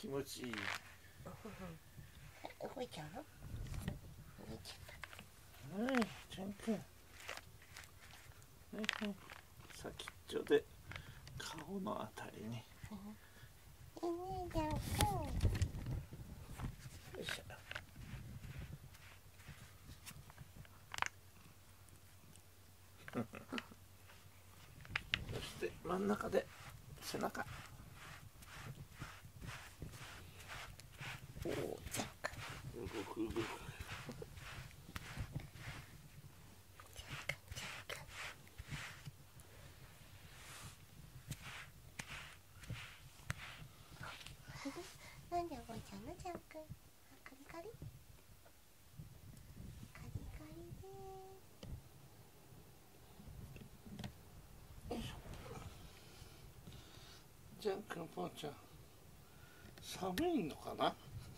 気持ちいい。 動いちゃうの？動いちゃはい、ちゃんくん。はいはい。先っちょで顔のあたりに。 ちゃんくん。 よいしょ。そして真ん中で背中。おお、動く動く。 なんで動いちゃうの、ちゃんくん。カリカリ。カリカリでジャンクのポンちゃん、寒いのかな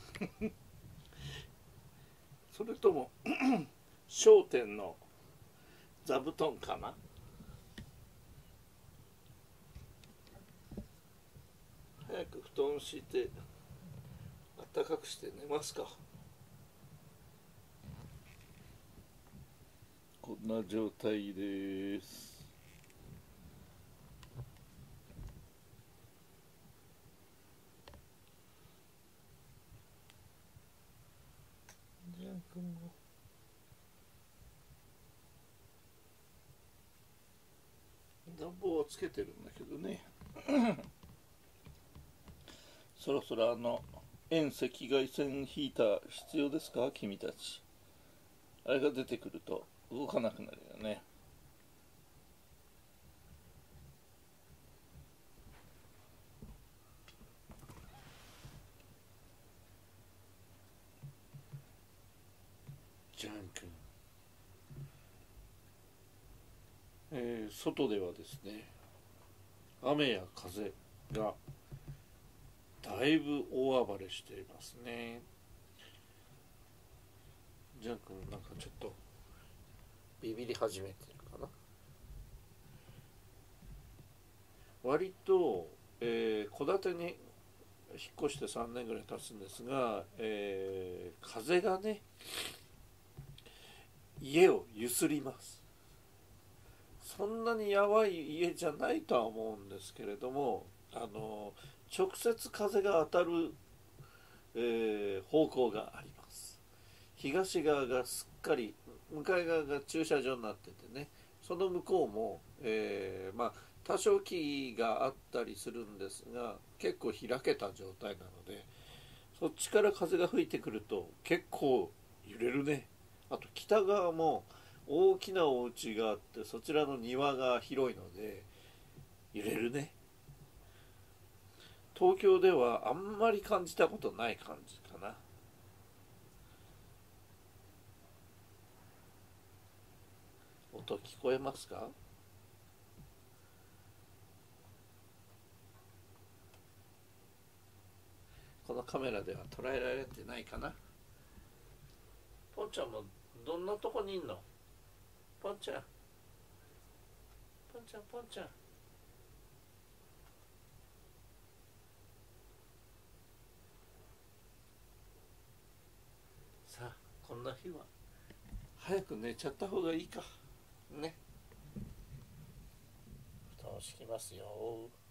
それとも商店の座布団かな。早く布団敷いて暖かくして寝ますか。こんな状態です。ジャン君も暖房はつけてるんだけどねそろそろ遠赤外線ヒーター必要ですか君たち。あれが出てくると動かなくなるよね。ジャン君、外ではですね、雨や風がだいぶ大暴れしていますね。ジャン君なんかちょっとビビり始めてるかな。割と戸建てに引っ越して3年ぐらい経つんですが、風がね家をゆすります。そんなにやばい家じゃないとは思うんですけれども、直接風が当たる、方向があります。東側がすっかり向かい側が駐車場になっててね、その向こうも、まあ多少木があったりするんですが結構開けた状態なので、そっちから風が吹いてくると結構揺れるね。あと北側も大きなお家があってそちらの庭が広いので揺れるね。東京ではあんまり感じたことない感じかな。音聞こえますか？このカメラでは捉えられてないかな。ポンちゃんもどんなとこにいんの？ポンちゃん、ポンちゃん、ポンちゃん。さあ、こんな日は早く寝ちゃった方がいいかね。布団を敷きますよ。